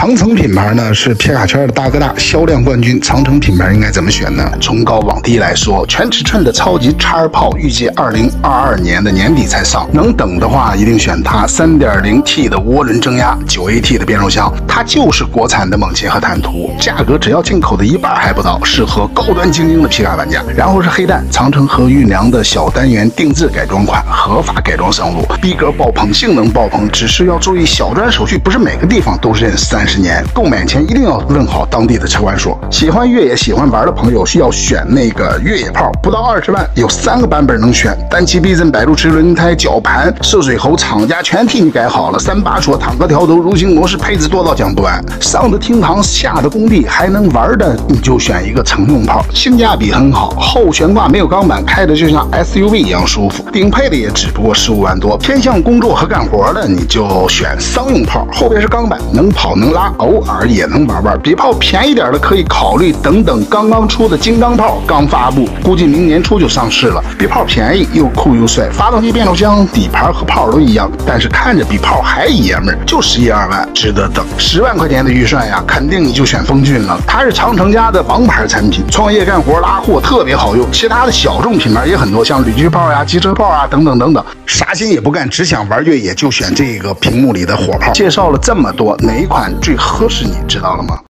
长城品牌呢是皮卡圈的大哥大，销量冠军。长城品牌应该怎么选呢？从高往低来说，全尺寸的超级叉炮预计2022年的年底才上，能等的话一定选它。3.0T 的涡轮增压，9AT 的变速箱，它就是国产的猛禽和坦途，价格只要进口的一半还不到，适合高端精英的皮卡玩家。然后是黑蛋，长城和运良的小单元定制改装款，合法改装上路，逼格爆棚，性能爆棚，只是要注意小专手续，不是每个地方都认30年。购买前一定要问好当地的车管所。喜欢越野、喜欢玩的朋友需要选那个越野炮，不到20万，有3个版本能选：单气避震、摆渡式轮胎、绞盘、涉水喉，厂家全替你改好了。3把锁、坦克调头、蠕行模式，配置多到讲不完。上的厅堂，下的工地，还能玩的你就选一个乘用炮，性价比很好，后悬挂没有钢板，开的就像 SUV 一样舒服。顶配的也只不过15万多，偏向工作和干活的你就选商用炮，后边是钢板，能跑能拉，偶尔也能玩玩。比炮便宜点的可以考虑等刚刚出的金刚炮刚发布，估计明年初就上市了。比炮便宜又酷又帅，发动机、变速箱、底盘和炮都一样，但是看着比炮还爷们儿，就11-2万，值得等。10万块钱的预算呀，肯定你就选风骏了，它是长城家的王牌产品，创业干活拉货特别好用。其他的小众品牌也很多，像旅居炮呀、机车炮啊等等等等，啥心也不干，只想玩越野就选这个屏幕里的火炮。介绍了这么多，哪一款最合适你知道了吗？